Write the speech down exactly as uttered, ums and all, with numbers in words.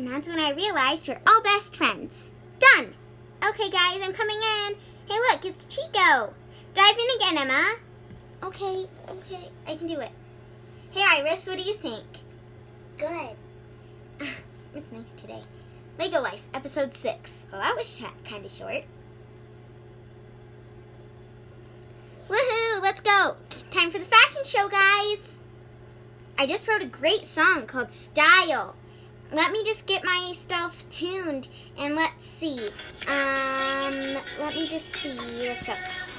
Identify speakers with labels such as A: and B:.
A: And that's when I realized we're all best friends. Done! Okay, guys, I'm coming in. Hey, look, it's Chico. Dive in again, Emma. Okay, okay, I can do it. Hey, Iris, what do you think?
B: Good.
A: It's nice today. Lego Life, episode six. Well, that was kind of short. Woohoo, let's go. Time for the fashion show, guys. I just wrote a great song called Style. Let me just get my stuff tuned and let's see. Um, let me just see. Let's go.